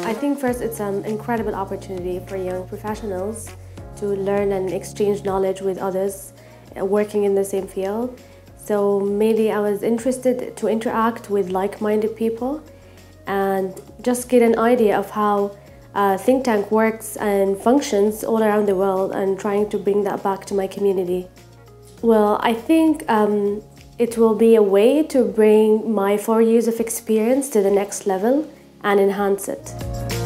I think first it's an incredible opportunity for young professionals to learn and exchange knowledge with others working in the same field. So mainly I was interested to interact with like-minded people and just get an idea of how a think tank works and functions all around the world, and trying to bring that back to my community. Well, I think it will be a way to bring my 4 years of experience to the next level and enhance it.